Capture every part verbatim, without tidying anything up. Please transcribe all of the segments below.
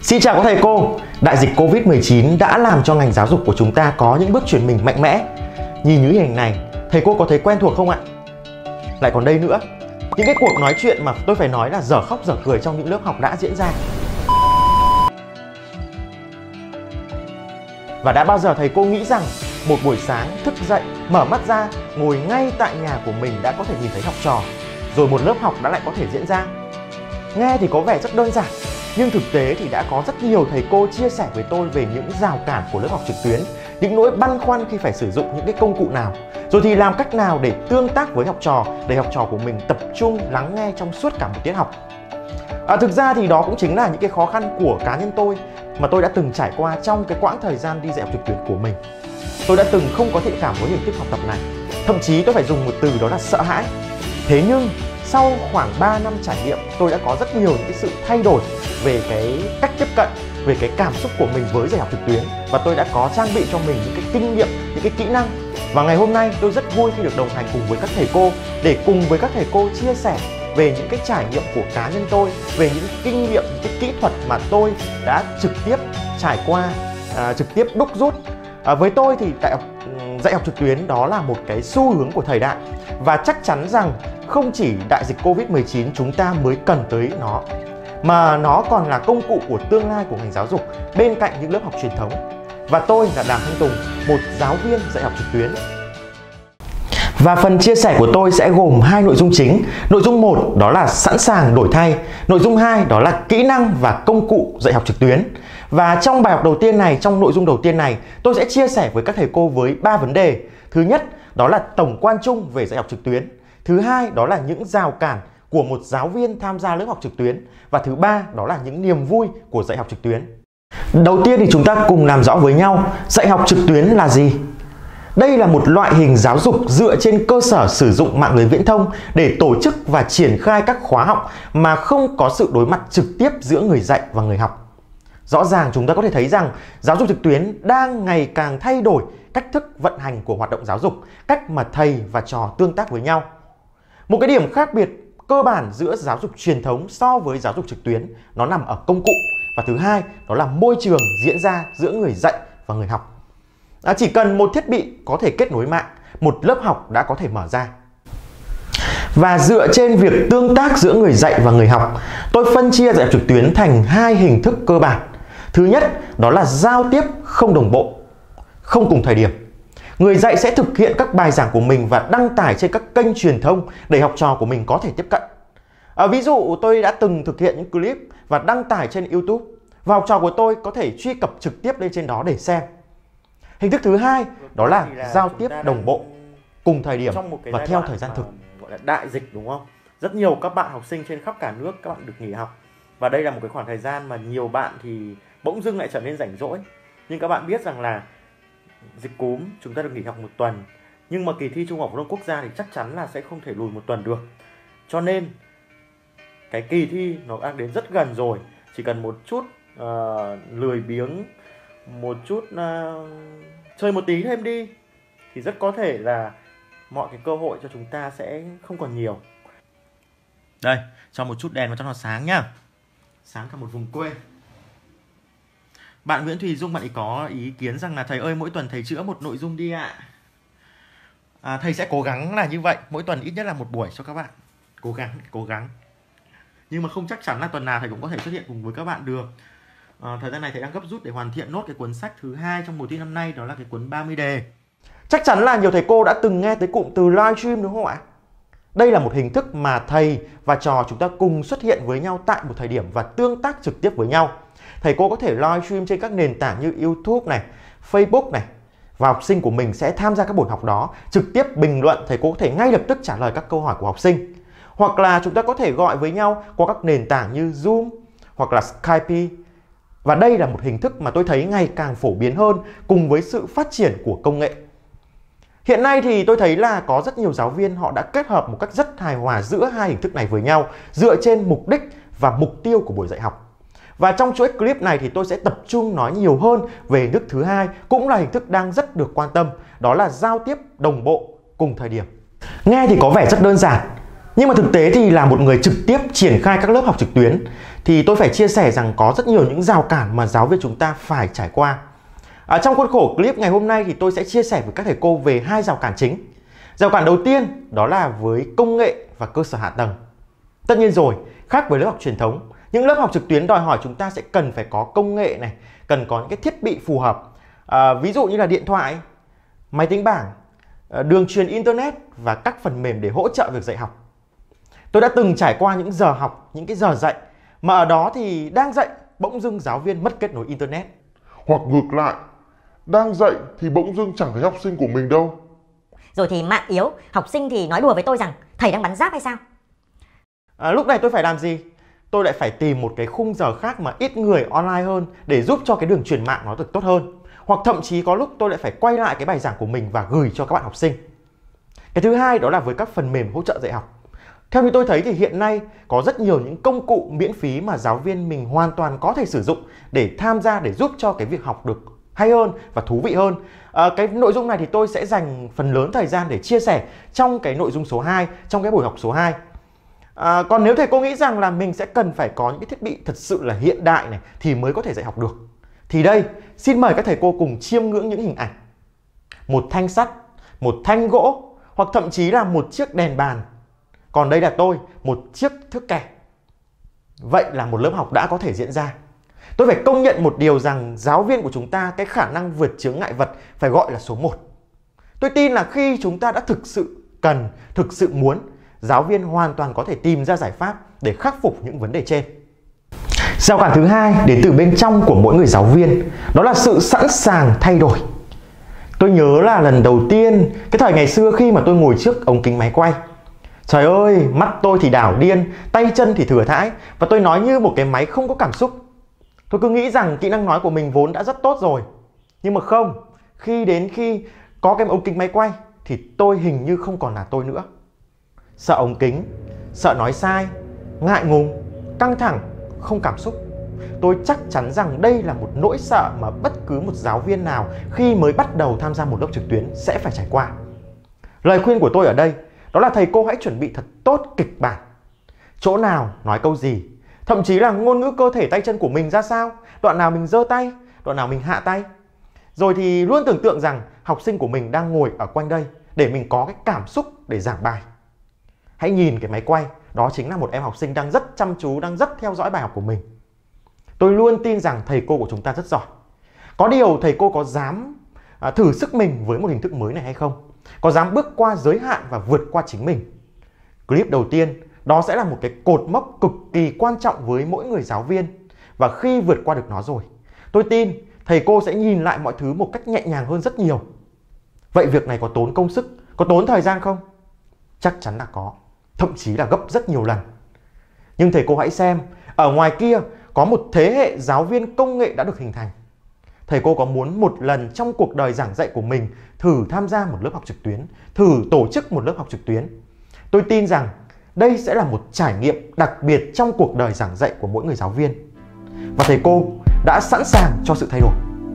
Xin chào các thầy cô. Đại dịch Covid mười chín đã làm cho ngành giáo dục của chúng ta có những bước chuyển mình mạnh mẽ. Nhìn những hình ảnh này, thầy cô có thấy quen thuộc không ạ? Lại còn đây nữa, những cái cuộc nói chuyện mà tôi phải nói là dở khóc dở cười trong những lớp học đã diễn ra. Và đã bao giờ thầy cô nghĩ rằng một buổi sáng thức dậy, mở mắt ra, ngồi ngay tại nhà của mình đã có thể nhìn thấy học trò, rồi một lớp học đã lại có thể diễn ra? Nghe thì có vẻ rất đơn giản, nhưng thực tế thì đã có rất nhiều thầy cô chia sẻ với tôi về những rào cản của lớp học trực tuyến, những nỗi băn khoăn khi phải sử dụng những cái công cụ nào, rồi thì làm cách nào để tương tác với học trò, để học trò của mình tập trung lắng nghe trong suốt cả một tiết học. À, thực ra thì đó cũng chính là những cái khó khăn của cá nhân tôi mà tôi đã từng trải qua trong cái quãng thời gian đi dạy học trực tuyến của mình. Tôi đã từng không có thiện cảm với hình thức học tập này, thậm chí tôi phải dùng một từ đó là sợ hãi. Thế nhưng sau khoảng ba năm trải nghiệm, tôi đã có rất nhiều những cái sự thay đổi về cái cách tiếp cận, về cái cảm xúc của mình với dạy học trực tuyến, và tôi đã có trang bị cho mình những cái kinh nghiệm, những cái kỹ năng. Và ngày hôm nay tôi rất vui khi được đồng hành cùng với các thầy cô để cùng với các thầy cô chia sẻ về những cái trải nghiệm của cá nhân tôi, về những kinh nghiệm, những cái kỹ thuật mà tôi đã trực tiếp trải qua, à, trực tiếp đúc rút. À, với tôi thì đại học, dạy học trực tuyến đó là một cái xu hướng của thời đại, và chắc chắn rằng không chỉ đại dịch Covid mười chín chúng ta mới cần tới nó, mà nó còn là công cụ của tương lai của ngành giáo dục bên cạnh những lớp học truyền thống. Và tôi là Đàm Thanh Tùng, một giáo viên dạy học trực tuyến. Và phần chia sẻ của tôi sẽ gồm hai nội dung chính. Nội dung một đó là sẵn sàng đổi thay. Nội dung hai đó là kỹ năng và công cụ dạy học trực tuyến. Và trong bài học đầu tiên này, trong nội dung đầu tiên này, tôi sẽ chia sẻ với các thầy cô với ba vấn đề. Thứ nhất đó là tổng quan chung về dạy học trực tuyến. Thứ hai đó là những rào cản của một giáo viên tham gia lớp học trực tuyến. Và thứ ba đó là những niềm vui của dạy học trực tuyến. Đầu tiên thì chúng ta cùng làm rõ với nhau dạy học trực tuyến là gì. Đây là một loại hình giáo dục dựa trên cơ sở sử dụng mạng lưới viễn thông để tổ chức và triển khai các khóa học mà không có sự đối mặt trực tiếp giữa người dạy và người học. Rõ ràng chúng ta có thể thấy rằng giáo dục trực tuyến đang ngày càng thay đổi cách thức vận hành của hoạt động giáo dục, cách mà thầy và trò tương tác với nhau. Một cái điểm khác biệt cơ bản giữa giáo dục truyền thống so với giáo dục trực tuyến nó nằm ở công cụ, và thứ hai đó là môi trường diễn ra giữa người dạy và người học. À, chỉ cần một thiết bị có thể kết nối mạng, một lớp học đã có thể mở ra. Và dựa trên việc tương tác giữa người dạy và người học, tôi phân chia dạy học trực tuyến thành hai hình thức cơ bản. Thứ nhất đó là giao tiếp không đồng bộ, không cùng thời điểm. Người dạy sẽ thực hiện các bài giảng của mình và đăng tải trên các kênh truyền thông để học trò của mình có thể tiếp cận. À, ví dụ tôi đã từng thực hiện những clip và đăng tải trên YouTube, và học trò của tôi có thể truy cập trực tiếp lên trên đó để xem. Hình thức thứ hai đó là, là giao tiếp đồng bộ, cùng thời điểm và theo thời gian thực. Gọi là đại dịch, đúng không? Rất nhiều các bạn học sinh trên khắp cả nước các bạn được nghỉ học. Và đây là một cái khoảng thời gian mà nhiều bạn thì bỗng dưng lại trở nên rảnh rỗi. Nhưng các bạn biết rằng là dịch cúm chúng ta được nghỉ học một tuần, nhưng mà kỳ thi Trung học phổ thông quốc gia thì chắc chắn là sẽ không thể lùi một tuần được. Cho nên cái kỳ thi nó đang đến rất gần rồi. Chỉ cần một chút uh, lười biếng, một chút uh, chơi một tí thêm đi thì rất có thể là mọi cái cơ hội cho chúng ta sẽ không còn nhiều. Đây, cho một chút đèn vào cho nó sáng nhá. Sáng cả một vùng quê. Bạn Nguyễn Thùy Dung, bạn ấy có ý kiến rằng là thầy ơi, mỗi tuần thầy chữa một nội dung đi ạ. À, thầy sẽ cố gắng là như vậy, mỗi tuần ít nhất là một buổi cho các bạn. Cố gắng, cố gắng. Nhưng mà không chắc chắn là tuần nào thầy cũng có thể xuất hiện cùng với các bạn được. À, thời gian này thầy đang gấp rút để hoàn thiện nốt cái cuốn sách thứ hai trong mùa thi năm nay, đó là cái cuốn ba mươi đề. Chắc chắn là nhiều thầy cô đã từng nghe tới cụm từ livestream, đúng không ạ? Đây là một hình thức mà thầy và trò chúng ta cùng xuất hiện với nhau tại một thời điểm và tương tác trực tiếp với nhau. Thầy cô có thể livestream trên các nền tảng như YouTube này, Facebook này, và học sinh của mình sẽ tham gia các buổi học đó, trực tiếp bình luận, thầy cô có thể ngay lập tức trả lời các câu hỏi của học sinh. Hoặc là chúng ta có thể gọi với nhau qua các nền tảng như Zoom hoặc là Skype. Và đây là một hình thức mà tôi thấy ngày càng phổ biến hơn cùng với sự phát triển của công nghệ. Hiện nay thì tôi thấy là có rất nhiều giáo viên họ đã kết hợp một cách rất hài hòa giữa hai hình thức này với nhau, dựa trên mục đích và mục tiêu của buổi dạy học. Và trong chuỗi clip này thì tôi sẽ tập trung nói nhiều hơn về hình thức thứ hai, cũng là hình thức đang rất được quan tâm, đó là giao tiếp đồng bộ cùng thời điểm. Nghe thì có vẻ rất đơn giản, Nhưng mà thực tế thì là một người trực tiếp triển khai các lớp học trực tuyến thì tôi phải chia sẻ rằng có rất nhiều những rào cản mà giáo viên chúng ta phải trải qua. À, trong khuôn khổ clip ngày hôm nay thì tôi sẽ chia sẻ với các thầy cô về hai rào cản chính. Rào cản đầu tiên đó là với công nghệ và cơ sở hạ tầng. Tất nhiên rồi, khác với lớp học truyền thống, những lớp học trực tuyến đòi hỏi chúng ta sẽ cần phải có công nghệ này, cần có những cái thiết bị phù hợp. À, ví dụ như là điện thoại, máy tính bảng, đường truyền internet và các phần mềm để hỗ trợ việc dạy học. Tôi đã từng trải qua những giờ học, những cái giờ dạy mà ở đó thì đang dạy bỗng dưng giáo viên mất kết nối internet. Hoặc ngược lại, đang dạy thì bỗng dưng chẳng thấy học sinh của mình đâu. Rồi thì mạng yếu, học sinh thì nói đùa với tôi rằng thầy đang bắn giáp hay sao? À, lúc này tôi phải làm gì? Tôi lại phải tìm một cái khung giờ khác mà ít người online hơn để giúp cho cái đường truyền mạng nó được tốt hơn. Hoặc thậm chí có lúc tôi lại phải quay lại cái bài giảng của mình và gửi cho các bạn học sinh. Cái thứ hai đó là với các phần mềm hỗ trợ dạy học. Theo như tôi thấy thì hiện nay có rất nhiều những công cụ miễn phí mà giáo viên mình hoàn toàn có thể sử dụng để tham gia, để giúp cho cái việc học được hay hơn và thú vị hơn. À, cái nội dung này thì tôi sẽ dành phần lớn thời gian để chia sẻ trong cái nội dung số hai, trong cái buổi học số hai. À, còn nếu thầy cô nghĩ rằng là mình sẽ cần phải có những cái thiết bị thật sự là hiện đại này thì mới có thể dạy học được, thì đây, xin mời các thầy cô cùng chiêm ngưỡng những hình ảnh. Một thanh sắt, một thanh gỗ hoặc thậm chí là một chiếc đèn bàn. Còn đây là tôi, một chiếc thước kẻ. Vậy là một lớp học đã có thể diễn ra. Tôi phải công nhận một điều rằng giáo viên của chúng ta cái khả năng vượt chướng ngại vật phải gọi là số một. Tôi tin là khi chúng ta đã thực sự cần, thực sự muốn, giáo viên hoàn toàn có thể tìm ra giải pháp để khắc phục những vấn đề trên. Rào cản thứ hai đến từ bên trong của mỗi người giáo viên, đó là sự sẵn sàng thay đổi. Tôi nhớ là lần đầu tiên, cái thời ngày xưa khi mà tôi ngồi trước ống kính máy quay, trời ơi, mắt tôi thì đảo điên, tay chân thì thừa thãi và tôi nói như một cái máy không có cảm xúc. Tôi cứ nghĩ rằng kỹ năng nói của mình vốn đã rất tốt rồi. Nhưng mà không, khi đến khi có cái ống kính máy quay thì tôi hình như không còn là tôi nữa. Sợ ống kính, sợ nói sai, ngại ngùng, căng thẳng, không cảm xúc. Tôi chắc chắn rằng đây là một nỗi sợ mà bất cứ một giáo viên nào khi mới bắt đầu tham gia một lớp trực tuyến sẽ phải trải qua. Lời khuyên của tôi ở đây đó là thầy cô hãy chuẩn bị thật tốt kịch bản. Chỗ nào nói câu gì, thậm chí là ngôn ngữ cơ thể tay chân của mình ra sao, đoạn nào mình giơ tay, đoạn nào mình hạ tay. Rồi thì luôn tưởng tượng rằng học sinh của mình đang ngồi ở quanh đây để mình có cái cảm xúc để giảng bài. Hãy nhìn cái máy quay, đó chính là một em học sinh đang rất chăm chú, đang rất theo dõi bài học của mình. Tôi luôn tin rằng thầy cô của chúng ta rất giỏi. Có điều thầy cô có dám à, thử sức mình với một hình thức mới này hay không? Có dám bước qua giới hạn và vượt qua chính mình? Clip đầu tiên, đó sẽ là một cái cột mốc cực kỳ quan trọng với mỗi người giáo viên. Và khi vượt qua được nó rồi, tôi tin thầy cô sẽ nhìn lại mọi thứ một cách nhẹ nhàng hơn rất nhiều. Vậy việc này có tốn công sức, có tốn thời gian không? Chắc chắn là có, thậm chí là gấp rất nhiều lần. Nhưng thầy cô hãy xem, ở ngoài kia có một thế hệ giáo viên công nghệ đã được hình thành. Thầy cô có muốn một lần trong cuộc đời giảng dạy của mình thử tham gia một lớp học trực tuyến, thử tổ chức một lớp học trực tuyến? Tôi tin rằng đây sẽ là một trải nghiệm đặc biệt trong cuộc đời giảng dạy của mỗi người giáo viên. Và thầy cô đã sẵn sàng cho sự thay đổi.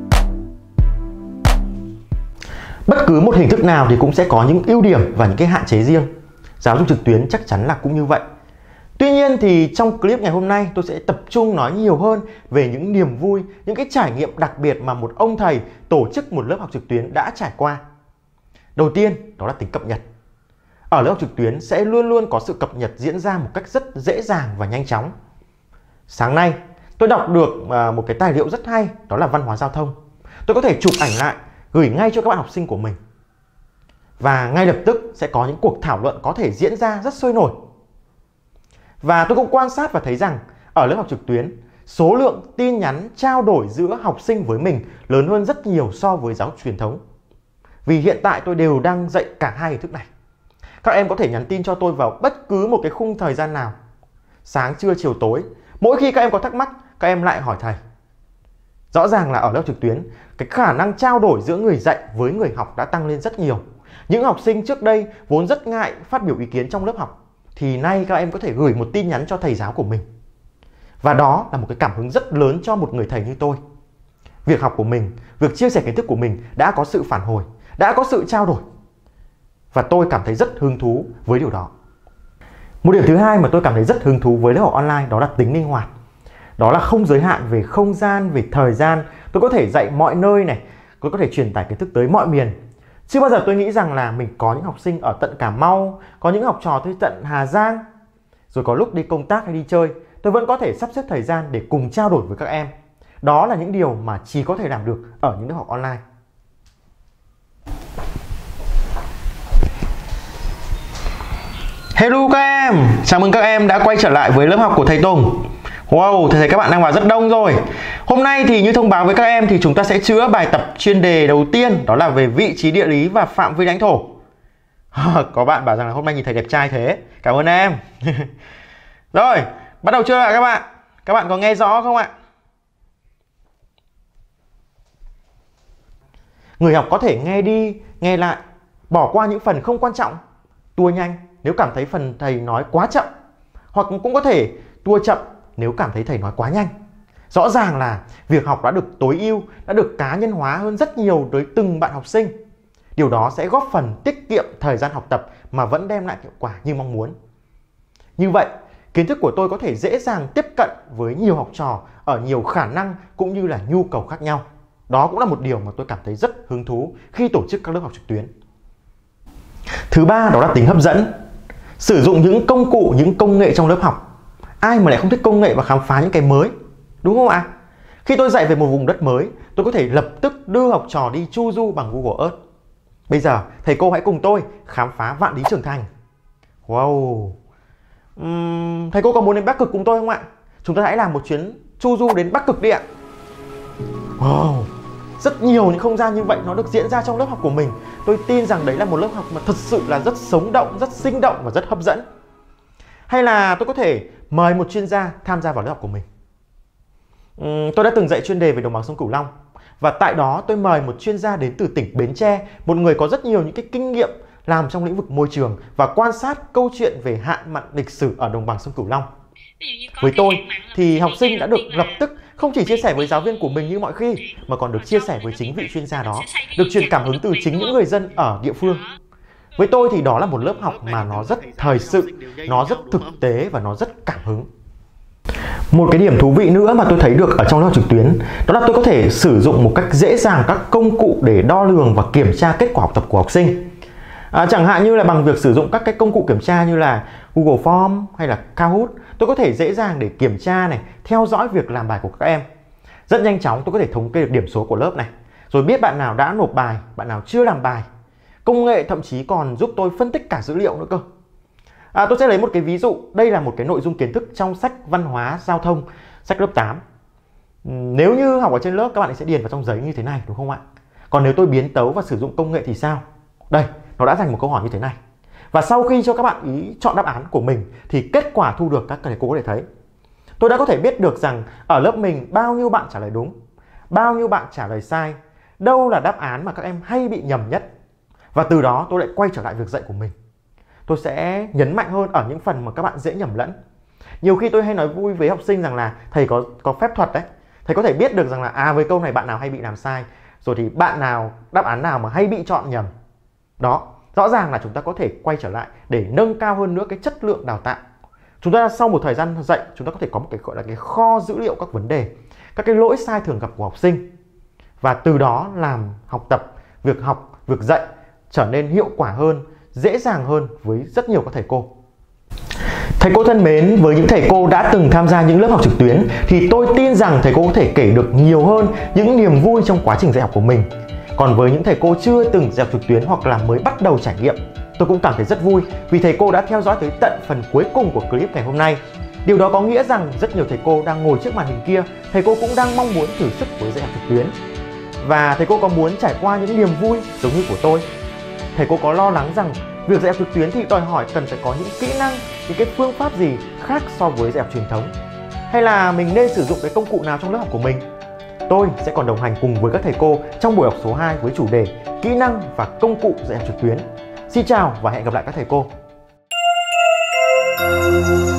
Bất cứ một hình thức nào thì cũng sẽ có những ưu điểm và những cái hạn chế riêng. Giáo dục trực tuyến chắc chắn là cũng như vậy. Tuy nhiên thì trong clip ngày hôm nay tôi sẽ tập trung nói nhiều hơn về những niềm vui, những cái trải nghiệm đặc biệt mà một ông thầy tổ chức một lớp học trực tuyến đã trải qua. Đầu tiên đó là tính cập nhật. Ở lớp học trực tuyến sẽ luôn luôn có sự cập nhật diễn ra một cách rất dễ dàng và nhanh chóng. Sáng nay tôi đọc được một cái tài liệu rất hay, đó là văn hóa giao thông. Tôi có thể chụp ảnh lại, gửi ngay cho các bạn học sinh của mình. Và ngay lập tức sẽ có những cuộc thảo luận có thể diễn ra rất sôi nổi. Và tôi cũng quan sát và thấy rằng ở lớp học trực tuyến, số lượng tin nhắn trao đổi giữa học sinh với mình lớn hơn rất nhiều so với giáo dục truyền thống. Vì hiện tại tôi đều đang dạy cả hai hình thức này. Các em có thể nhắn tin cho tôi vào bất cứ một cái khung thời gian nào, sáng, trưa, chiều, tối. Mỗi khi các em có thắc mắc, các em lại hỏi thầy. Rõ ràng là ở lớp trực tuyến, cái khả năng trao đổi giữa người dạy với người học đã tăng lên rất nhiều. Những học sinh trước đây vốn rất ngại phát biểu ý kiến trong lớp học, thì nay các em có thể gửi một tin nhắn cho thầy giáo của mình. Và đó là một cái cảm hứng rất lớn cho một người thầy như tôi. Việc học của mình, việc chia sẻ kiến thức của mình đã có sự phản hồi, đã có sự trao đổi. Và tôi cảm thấy rất hứng thú với điều đó. Một điểm thứ hai mà tôi cảm thấy rất hứng thú với lớp học online đó là tính linh hoạt. Đó là không giới hạn về không gian, về thời gian. Tôi có thể dạy mọi nơi này, tôi có thể truyền tải kiến thức tới mọi miền. Chưa bao giờ tôi nghĩ rằng là mình có những học sinh ở tận Cà Mau, có những học trò tới tận Hà Giang. Rồi có lúc đi công tác hay đi chơi, tôi vẫn có thể sắp xếp thời gian để cùng trao đổi với các em. Đó là những điều mà chỉ có thể làm được ở những lớp học online. Hello các em, chào mừng các em đã quay trở lại với lớp học của thầy Tùng. Wow, thầy thấy các bạn đang vào rất đông rồi. Hôm nay thì như thông báo với các em thì chúng ta sẽ chữa bài tập chuyên đề đầu tiên, đó là về vị trí địa lý và phạm vi lãnh thổ. Có bạn bảo rằng là hôm nay nhìn thầy đẹp trai thế. Cảm ơn em. Rồi, bắt đầu chưa ạ các bạn? Các bạn có nghe rõ không ạ? Người học có thể nghe đi, nghe lại, bỏ qua những phần không quan trọng, tua nhanh nếu cảm thấy phần thầy nói quá chậm, hoặc cũng có thể tua chậm nếu cảm thấy thầy nói quá nhanh. Rõ ràng là việc học đã được tối ưu, đã được cá nhân hóa hơn rất nhiều tới từng bạn học sinh. Điều đó sẽ góp phần tiết kiệm thời gian học tập mà vẫn đem lại hiệu quả như mong muốn. Như vậy, kiến thức của tôi có thể dễ dàng tiếp cận với nhiều học trò ở nhiều khả năng cũng như là nhu cầu khác nhau. Đó cũng là một điều mà tôi cảm thấy rất hứng thú khi tổ chức các lớp học trực tuyến. Thứ ba đó là tính hấp dẫn. Sử dụng những công cụ, những công nghệ trong lớp học. Ai mà lại không thích công nghệ và khám phá những cái mới, đúng không ạ? Khi tôi dạy về một vùng đất mới, tôi có thể lập tức đưa học trò đi chu du bằng Google Earth. Bây giờ, thầy cô hãy cùng tôi khám phá Vạn Lý Trường Thành. Wow! Uhm, thầy cô có muốn đến Bắc Cực cùng tôi không ạ? Chúng ta hãy làm một chuyến chu du đến Bắc Cực đi ạ. Wow! Rất nhiều những không gian như vậy nó được diễn ra trong lớp học của mình. Tôi tin rằng đấy là một lớp học mà thật sự là rất sống động, rất sinh động và rất hấp dẫn. Hay là tôi có thể mời một chuyên gia tham gia vào lớp học của mình. uhm, Tôi đã từng dạy chuyên đề về đồng bằng sông Cửu Long. Và tại đó tôi mời một chuyên gia đến từ tỉnh Bến Tre, một người có rất nhiều những cái kinh nghiệm làm trong lĩnh vực môi trường và quan sát câu chuyện về hạn mặn lịch sử ở đồng bằng sông Cửu Long. Với tôi thì học sinh đã được lập tức không chỉ chia sẻ với giáo viên của mình như mọi khi, mà còn được chia sẻ với chính vị chuyên gia đó, được truyền cảm hứng từ chính những người dân ở địa phương. Với tôi thì đó là một lớp học mà nó rất thời sự, nó rất thực tế và nó rất cảm hứng. Một cái điểm thú vị nữa mà tôi thấy được ở trong lớp học trực tuyến, đó là tôi có thể sử dụng một cách dễ dàng các công cụ để đo lường và kiểm tra kết quả học tập của học sinh. À, chẳng hạn như là bằng việc sử dụng các cái công cụ kiểm tra như là Google Form hay là Kahoot, tôi có thể dễ dàng để kiểm tra này, theo dõi việc làm bài của các em. Rất nhanh chóng tôi có thể thống kê được điểm số của lớp này, rồi biết bạn nào đã nộp bài, bạn nào chưa làm bài. Công nghệ thậm chí còn giúp tôi phân tích cả dữ liệu nữa cơ. À, tôi sẽ lấy một cái ví dụ. Đây là một cái nội dung kiến thức trong sách văn hóa giao thông, sách lớp tám. Nếu như học ở trên lớp các bạn sẽ điền vào trong giấy như thế này, đúng không ạ? Còn nếu tôi biến tấu và sử dụng công nghệ thì sao? Đây, nó đã dành một câu hỏi như thế này. Và sau khi cho các bạn ý chọn đáp án của mình thì kết quả thu được các thầy cô có thể thấy. Tôi đã có thể biết được rằng ở lớp mình bao nhiêu bạn trả lời đúng, bao nhiêu bạn trả lời sai, đâu là đáp án mà các em hay bị nhầm nhất. Và từ đó tôi lại quay trở lại việc dạy của mình. Tôi sẽ nhấn mạnh hơn ở những phần mà các bạn dễ nhầm lẫn. Nhiều khi tôi hay nói vui với học sinh rằng là thầy có, có phép thuật đấy. Thầy có thể biết được rằng là à với câu này bạn nào hay bị làm sai, rồi thì bạn nào, đáp án nào mà hay bị chọn nhầm. Đó, rõ ràng là chúng ta có thể quay trở lại để nâng cao hơn nữa cái chất lượng đào tạo. Chúng ta sau một thời gian dạy, chúng ta có thể có một cái gọi là cái kho dữ liệu các vấn đề, các cái lỗi sai thường gặp của học sinh. Và từ đó làm học tập, việc học, việc dạy trở nên hiệu quả hơn, dễ dàng hơn với rất nhiều các thầy cô. Thầy cô thân mến, với những thầy cô đã từng tham gia những lớp học trực tuyến thì tôi tin rằng thầy cô có thể kể được nhiều hơn những niềm vui trong quá trình dạy học của mình. Còn với những thầy cô chưa từng dạy học trực tuyến hoặc là mới bắt đầu trải nghiệm, tôi cũng cảm thấy rất vui vì thầy cô đã theo dõi tới tận phần cuối cùng của clip ngày hôm nay. Điều đó có nghĩa rằng rất nhiều thầy cô đang ngồi trước màn hình kia, thầy cô cũng đang mong muốn thử sức với dạy học trực tuyến. Và thầy cô có muốn trải qua những niềm vui giống như của tôi. Thầy cô có lo lắng rằng việc dạy học trực tuyến thì đòi hỏi cần phải có những kỹ năng, những cái phương pháp gì khác so với dạy học truyền thống. Hay là mình nên sử dụng cái công cụ nào trong lớp học của mình? Tôi sẽ còn đồng hành cùng với các thầy cô trong buổi học số hai với chủ đề kỹ năng và công cụ dạy học trực tuyến. Xin chào và hẹn gặp lại các thầy cô.